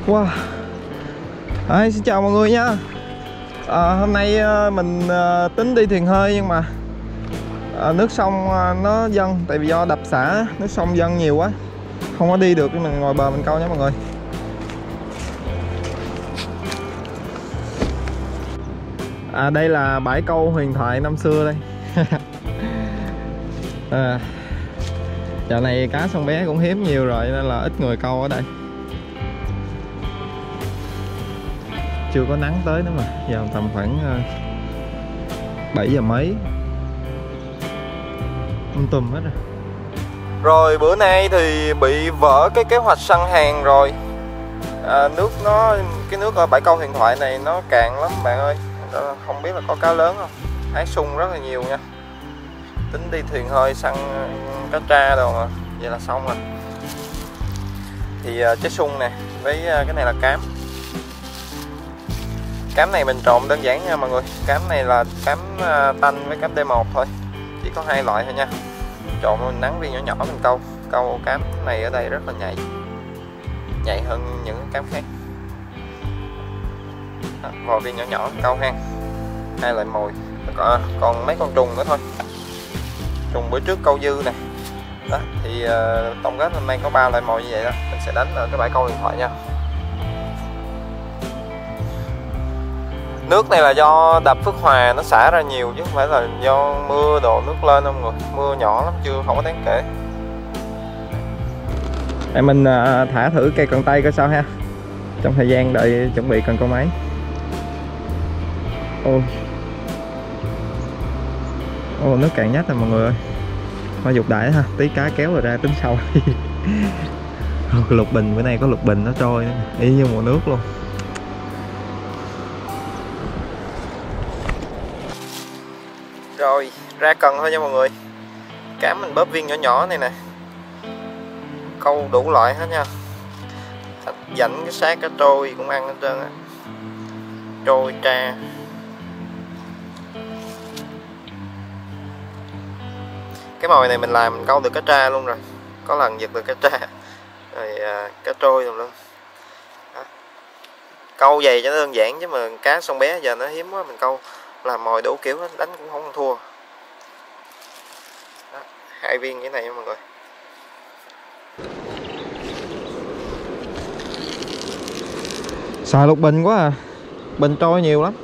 Wow. Xin chào mọi người nha. Hôm nay mình tính đi thuyền hơi nhưng mà nước sông nó dâng, tại vì do đập xả nước sông dâng nhiều quá, không có đi được, thì mình ngồi bờ mình câu nhé mọi người. Đây là bãi câu huyền thoại năm xưa đây. Dạo này cá sông bé cũng hiếm nhiều rồi nên là ít người câu ở đây. Chưa có nắng tới nữa mà, giờ tầm khoảng 7 giờ mấy, tùm hết rồi. Rồi bữa nay thì bị vỡ cái kế hoạch săn hàng rồi. Cái nước ở bãi câu huyền thoại này nó cạn lắm bạn ơi. Không biết là có cá lớn không. Hái sung rất là nhiều nha. Tính đi thuyền hơi săn cá tra đâu mà. Vậy là xong rồi. Thì trái sung nè, với cái này là cám. Cám này mình trộn đơn giản nha mọi người. Cám này là cám tanh với cám D1 thôi. Chỉ có hai loại thôi nha. Trộn mình nắng viên nhỏ nhỏ mình câu. Câu cám này ở đây rất là nhạy. Nhạy hơn những cám khác. Vò viên nhỏ nhỏ câu ha. Hai loại mồi. Còn mấy con trùng nữa thôi. Trùng bữa trước câu dư nè. Đó, thì tổng kết hôm nay có 3 loại mồi như vậy đó. Mình sẽ đánh ở cái bãi câu huyền thoại nha. Nước này là do đập Phước Hòa nó xả ra nhiều chứ không phải là do mưa đổ nước lên không người. Mưa nhỏ lắm, chưa không có đáng kể. Để mình thả thử cây cần tây coi sao ha. Trong thời gian đợi chuẩn bị cần câu máy. Nước cạn nhách rồi mọi người ơi. Thôi dục đại ha, tí cá kéo rồi ra tính sau. Lục bình, bữa nay có lục bình nó trôi nữa. Y như mùa nước luôn. Rồi, ra cần thôi nha mọi người. Cám mình bóp viên nhỏ nhỏ này nè. Câu đủ loại hết nha. Dảnh cái xác cá trôi cũng ăn hết trơn á. Trôi tra. Cái mồi này mình làm mình câu được cá tra luôn rồi. Có lần giật được cá tra. Rồi cá trôi rồi luôn. Đó. Câu vậy cho nó đơn giản chứ mà cá sông bé giờ nó hiếm quá, mình câu làm mồi đủ kiểu hết, đánh cũng không thua. Đó, 2 viên như thế này nha mọi người. Xài lục bình quá à. Bình trôi nhiều lắm.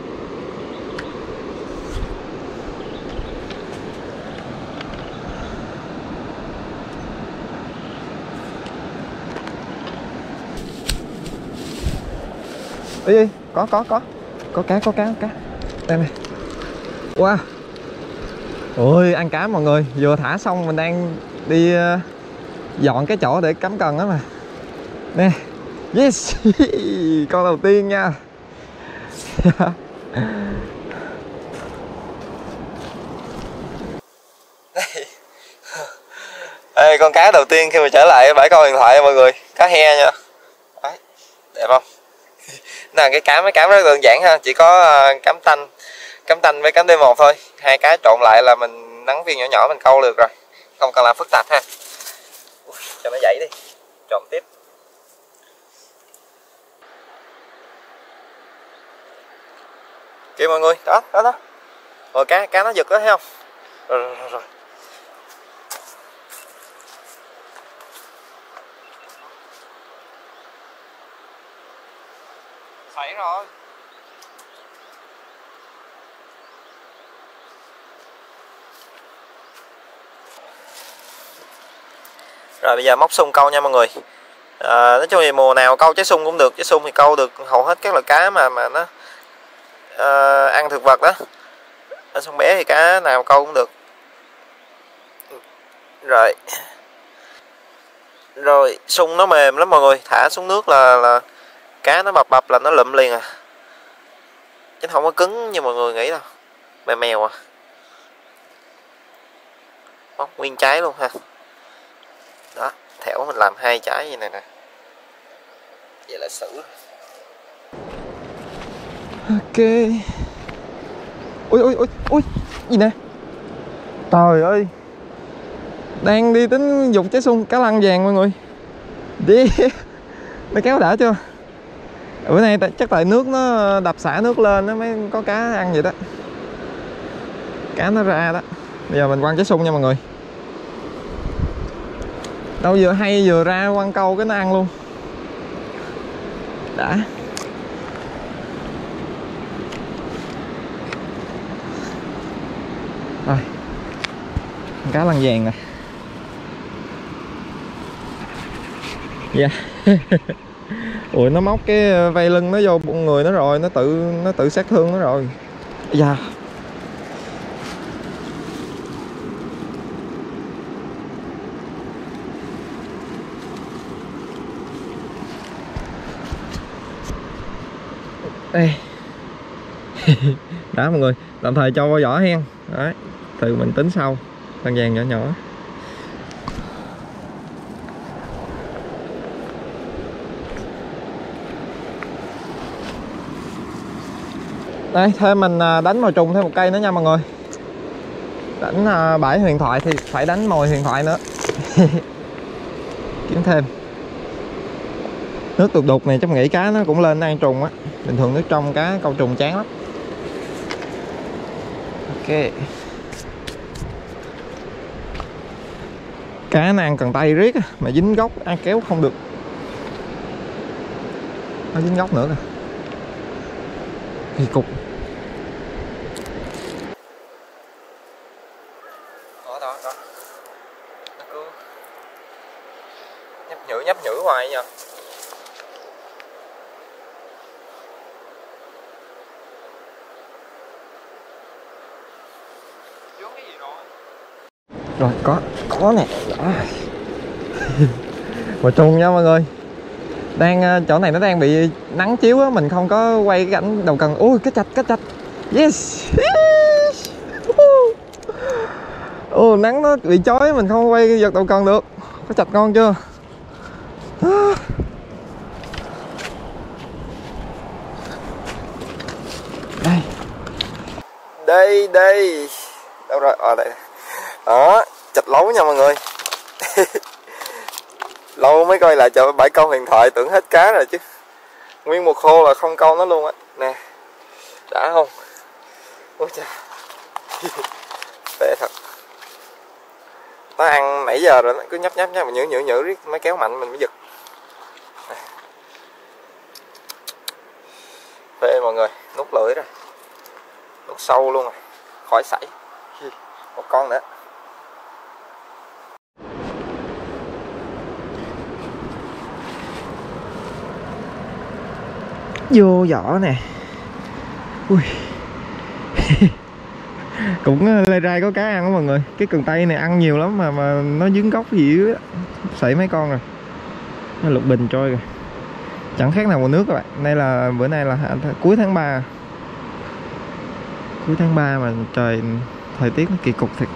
Ê, có cá. Đây này. Wow. Ôi, ăn cá mọi người. Vừa thả xong mình đang đi dọn cái chỗ để cắm cần đó mà. Nè. Yes. Con đầu tiên nha. Ê, con cá đầu tiên khi mà trở lại bãi câu huyền thoại mọi người. Cá he nha. Đấy, đẹp không? Là cái cám rất đơn giản ha, chỉ có cám tanh với cám D1 thôi, hai cái trộn lại là mình nắng viên nhỏ nhỏ mình câu được rồi, không cần làm phức tạp ha. Cho nó dậy đi, trộn tiếp. Kìa mọi người, đó. Rồi cá nó giật đó thấy không? Rồi. Sảy rồi. Rồi bây giờ móc sung câu nha mọi người. Nói chung thì mùa nào câu trái sung cũng được. Trái sung thì câu được hầu hết các loại cá mà nó ăn thực vật đó. Ở sông bé thì cá nào câu cũng được. Rồi sung nó mềm lắm mọi người. Thả xuống nước là cá nó bập là nó lụm liền à. Chứ không có cứng như mọi người nghĩ đâu. Mèo à. Móc nguyên trái luôn ha. Đó, thẻo mình làm 2 trái như này nè. Vậy là xử. Ok. Ui, gì nè. Trời ơi. Đang đi tính dục trái sung cá lăng vàng mọi người. Đi. Nó kéo đã chưa? Bữa nay chắc tại nước nó đập xả nước lên nó mới có cá ăn vậy đó. Cá nó ra đó. Bây giờ mình quăng trái sung nha mọi người. Đâu vừa hay vừa ra quăng câu cái nó ăn luôn. Đã. Rồi. Cá lăng vàng nè. Dạ. Yeah. Ủa nó móc cái vây lưng nó vô bụng người nó rồi, nó tự sát thương nó rồi. Dạ. Yeah. Đây. Đó mọi người, tạm thời cho vào vỏ hen. Đấy, từ mình tính sau. Lăng vàng nhỏ nhỏ. Đây, thêm mình đánh mồi trùng thêm một cây nữa nha mọi người. Đánh bãi huyền thoại thì phải đánh mồi huyền thoại nữa. Kiếm thêm. Nước đục đục này chắc nghĩ cá nó cũng lên ăn trùng á. Bình thường nước trong cá câu trùng chán lắm. Ok. Cá nó ăn cần tay riết mà dính gốc ăn kéo không được. Nó dính gốc nữa kìa. Kỳ cục. Đó. Nó cứ nhấp nhử hoài nha. Rồi có nè. Mồi trùng nha mọi người. Chỗ này nó đang bị nắng chiếu á, mình không có quay cái cảnh đầu cần. Ui, cá chạch. Yes. Nắng nó bị chói mình không quay giật đầu cần được. Cá chạch ngon chưa? Đây. Đâu rồi? Đây. Đó, chạch lấu nha mọi người. Lâu mới coi lại chợ bãi câu huyền thoại, tưởng hết cá rồi chứ. Nguyên một khô là không câu nó luôn á. Nè. Đã không? Ôi trời. Phê thật. Nó ăn nãy giờ rồi, nó cứ nhấp mà nhử riết mới kéo mạnh mình mới giật. Phê mọi người, nút lưỡi rồi. Nút sâu luôn rồi. Khỏi sảy. Một con nữa. Vô vỏ nè. Ui. Cũng lê rai có cá ăn đó mọi người. Cái cần tây này ăn nhiều lắm mà nó dướng gốc gì á. Sảy mấy con rồi. Nó lục bình trôi rồi. Chẳng khác nào mùa nước các bạn. Bữa nay là cuối tháng 3. Cuối tháng 3 mà thời tiết nó kỳ cục thiệt.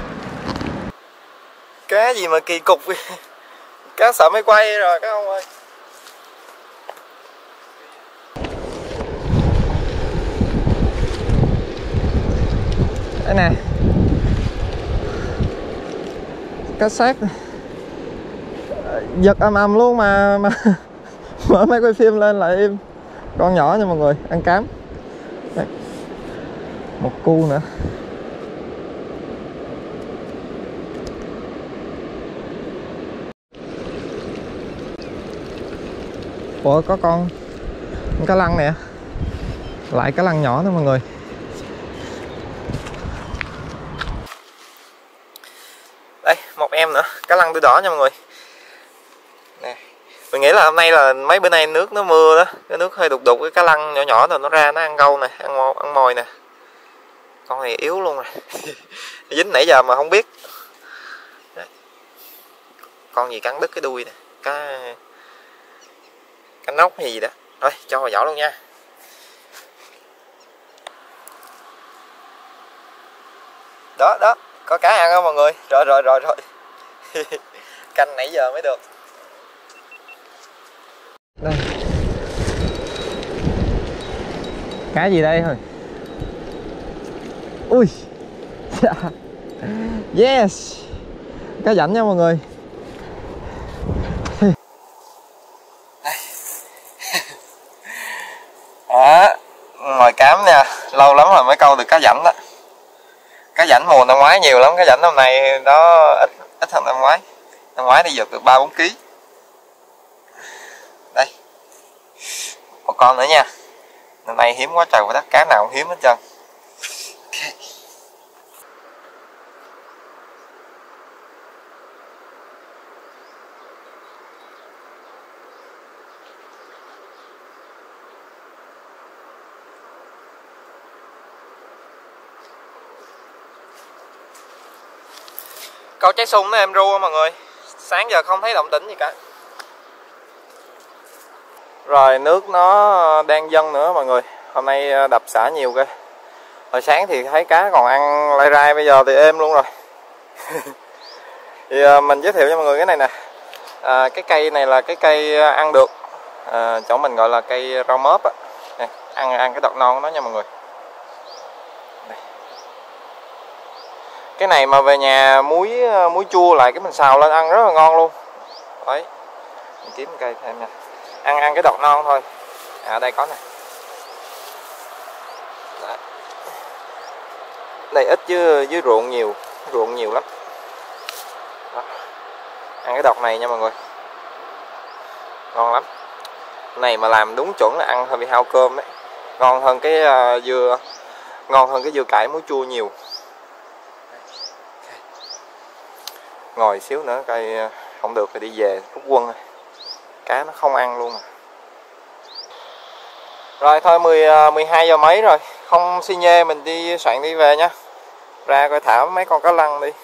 Cá gì mà kỳ cục. Cá sợ máy quay rồi các ông ơi. Đây nè. Cá xác. Giật ầm luôn mà mở máy quay phim lên lại im. Con nhỏ nha mọi người, ăn cám. Đây. Một cu nữa. Ủa có con cá lăng nè. Lại cá lăng nhỏ nữa mọi người. Đây, một em nữa, cá lăng đuôi đỏ nha mọi người. Nè. Mình nghĩ là hôm nay là mấy bữa nay nước nó mưa đó, cái nước hơi đục cái cá lăng nhỏ nhỏ rồi nó ra nó ăn câu nè, ăn mồi nè. Con này yếu luôn rồi. Dính nãy giờ mà không biết. Đấy. Con gì cắn đứt cái đuôi nè, cá nóc hay gì đó. Rồi, cho vào vỏ luôn nha. Đó, có cá ăn không mọi người? Rồi. Canh nãy giờ mới được. Đây. Cá gì đây thôi? Ui. Yes. Cá rảnh nha mọi người. Đó, mồi cám nha, lâu lắm rồi mới câu được cá rảnh đó. Cá rảnh mùa năm ngoái nhiều lắm, cá rảnh năm nay nó ít ít hơn năm ngoái. Năm ngoái đi giật được 3-4 kg. Đây, một con nữa nha. Năm nay hiếm quá trời, đất cá nào cũng hiếm hết trơn. Okay. Câu trái sung nó em ru mọi người. Sáng giờ không thấy động tĩnh gì cả. Rồi nước nó đang dâng nữa mọi người. Hôm nay đập xả nhiều cơ. Hồi sáng thì thấy cá còn ăn lai rai, bây giờ thì êm luôn rồi. Thì mình giới thiệu cho mọi người cái này nè. Cái cây này là cái cây ăn được. Chỗ mình gọi là cây rau mớp á. Nè, ăn cái đọt non của nó nha mọi người. Đây. Cái này mà về nhà muối chua lại cái mình xào lên ăn rất là ngon luôn. Đấy. Mình kiếm cây thêm nha. Ăn cái đọt non thôi. Ở đây có nè. Đấy. Đây ít chứ dưới ruộng nhiều lắm. Đó. Ăn cái đọt này nha mọi người, ngon lắm. Cái này mà làm đúng chuẩn là ăn hơi bị hao cơm đấy. Ngon hơn cái dưa cải muối chua nhiều. Ngồi xíu nữa coi không được thì đi về rút quân. Cá nó không ăn luôn mà. Rồi thôi 12 giờ mấy rồi, không xi nhê mình đi soạn đi về nha. Ra coi thả mấy con cá lăng đi.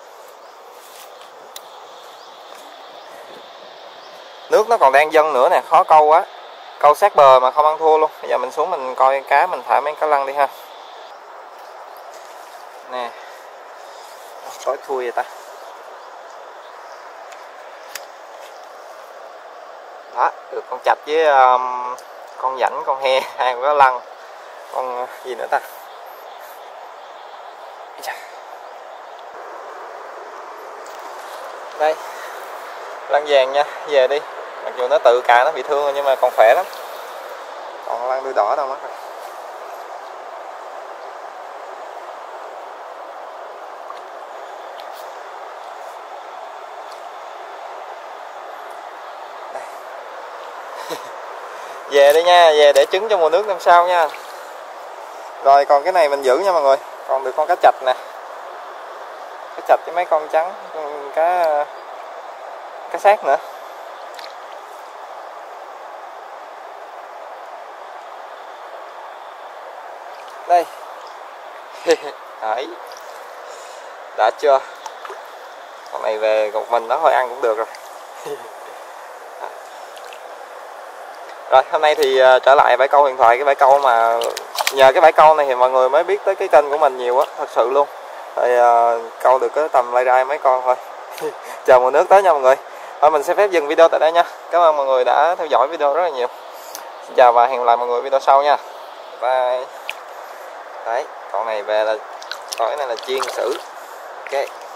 Nước nó còn đang dâng nữa nè, khó câu quá. Câu sát bờ mà không ăn thua luôn. Bây giờ mình xuống mình coi cá, mình thả mấy cá lăng đi ha. Nè. Tối thui vậy ta. Đó, được con chạch với con rảnh, con he, hai con cá lăng. Con gì nữa ta? Đây. Lăng vàng nha, về đi. Mặc dù nó tự cà nó bị thương rồi nhưng mà còn khỏe lắm. Còn lăng đuôi đỏ đâu mất rồi. Đây. Về đi nha, về để trứng cho mùa nước năm sau nha. Rồi còn cái này mình giữ nha mọi người. Còn được con cá chạch nè. Cá chạch với mấy con trắng, cá xác nữa. Đây. Đấy. Đã chưa? Con này về một mình nó thôi ăn cũng được rồi. Rồi hôm nay thì trở lại bãi câu huyền thoại, cái bãi câu mà nhờ cái bãi câu này thì mọi người mới biết tới cái kênh của mình nhiều á, thật sự luôn. Rồi câu được cái tầm lai rai mấy con thôi. Chờ mùa nước tới nha mọi người. Thôi mình sẽ phép dừng video tại đây nha. Cảm ơn mọi người đã theo dõi video rất là nhiều. Xin chào và hẹn gặp lại mọi người video sau nha. Bye. Đấy, con này về là, con này là chiên xử. Ok.